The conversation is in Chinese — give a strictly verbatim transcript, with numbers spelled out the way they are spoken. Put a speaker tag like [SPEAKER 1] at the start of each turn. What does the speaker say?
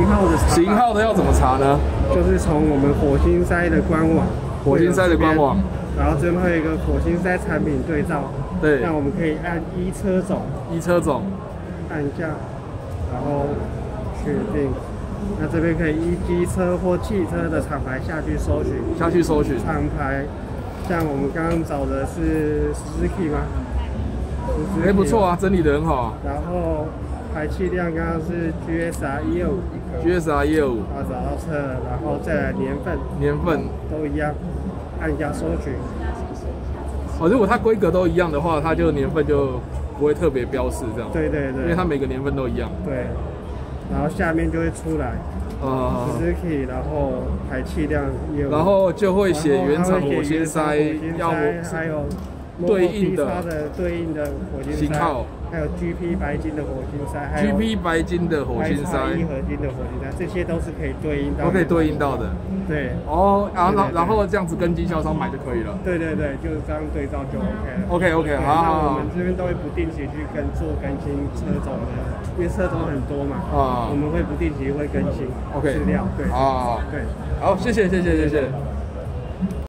[SPEAKER 1] 型号的查法，
[SPEAKER 2] 型号的要怎么查呢？
[SPEAKER 1] 就是从我们火星塞的官网，
[SPEAKER 2] 火星塞的官网，
[SPEAKER 1] 然后这边会有一个火星塞产品对照，
[SPEAKER 2] 对，
[SPEAKER 1] 那我们可以按依车种，
[SPEAKER 2] 依车种
[SPEAKER 1] 按一下，然后确定。那这边可以依机车或汽车的厂牌下去搜寻，
[SPEAKER 2] 下去搜寻
[SPEAKER 1] 厂牌，像我们刚刚找的是 Suzuki 吗？
[SPEAKER 2] 哎、欸，不错啊，整理的很好啊。
[SPEAKER 1] 然后排气量刚刚是 G S R 一二五
[SPEAKER 2] ，G S R 一二五，
[SPEAKER 1] 啊，找到车了，然后再来年份，
[SPEAKER 2] 年份
[SPEAKER 1] 都一样，按一下搜寻。
[SPEAKER 2] 哦，如果它规格都一样的话，它就年份就不会特别标示这样。
[SPEAKER 1] 对对对，
[SPEAKER 2] 因为它每个年份都一样。
[SPEAKER 1] 对。然后下面就会出来，
[SPEAKER 2] 啊
[SPEAKER 1] ，Suzuki， 然后排气量也有，
[SPEAKER 2] 然后就会写原厂火星塞，要
[SPEAKER 1] 还有
[SPEAKER 2] 对应的
[SPEAKER 1] 的对应的火星塞
[SPEAKER 2] 型号，
[SPEAKER 1] 还有 G P 白金的火星塞，还
[SPEAKER 2] G
[SPEAKER 1] 有
[SPEAKER 2] P 白金的火星塞，
[SPEAKER 1] 一合金的火星塞，这些都是可以对应到，
[SPEAKER 2] 都可以对应到的。
[SPEAKER 1] 对，
[SPEAKER 2] 哦，然后然后这样子跟经销商买就可以了。
[SPEAKER 1] 对对对，就是这样对照就 OK 了。
[SPEAKER 2] OK OK， 好好好。
[SPEAKER 1] 那我们这边都会不定期去跟做更新车种的，因为车种很多嘛，啊，我们会不定期会更新
[SPEAKER 2] OK
[SPEAKER 1] 资料，对，
[SPEAKER 2] 啊，
[SPEAKER 1] 对，
[SPEAKER 2] 好，谢谢谢谢谢谢。